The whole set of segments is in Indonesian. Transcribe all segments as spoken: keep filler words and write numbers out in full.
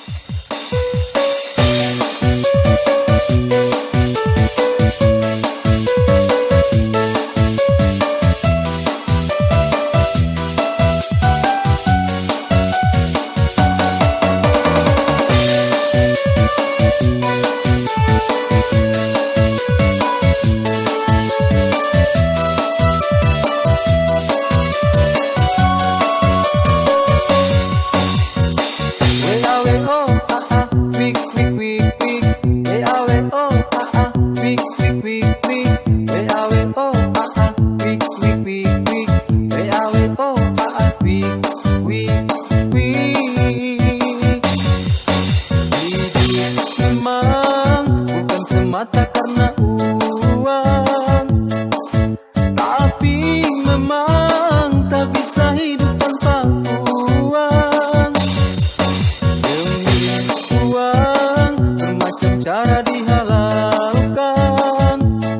Semata karena uang, tapi memang tak bisa hidup tanpa uang. Demi uang bermacam cara dihalalkan.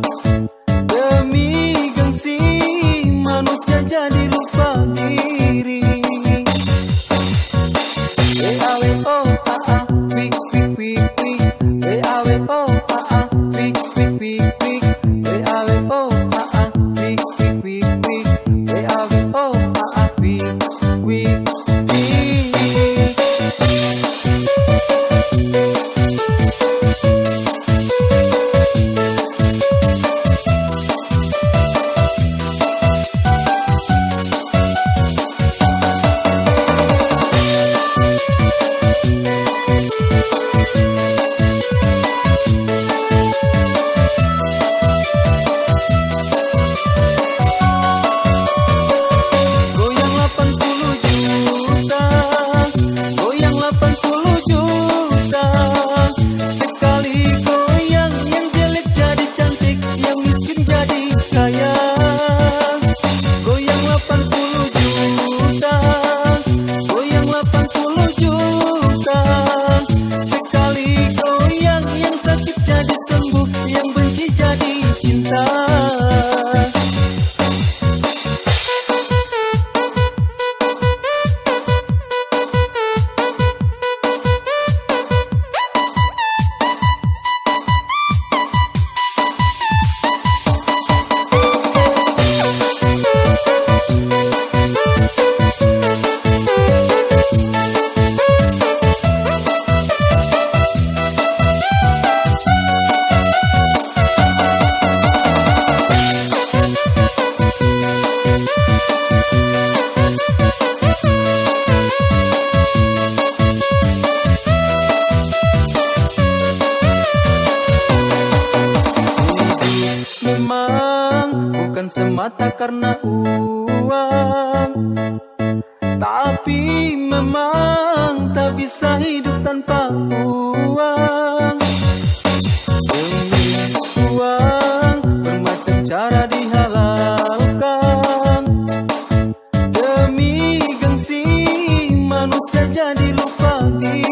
Demi gengsi manusia jadi lupa diri. W A W O A A wik wik wik wik. W A W O A A wik wik wik wik. W A W O A A wik wik wik wik. W A W O A A wik wik wik. Bukan semata karena uang, tapi memang tak bisa hidup tanpa uang. Demi uang bermacam cara dihalalkan. Demi gengsi manusia jadi lupa diri.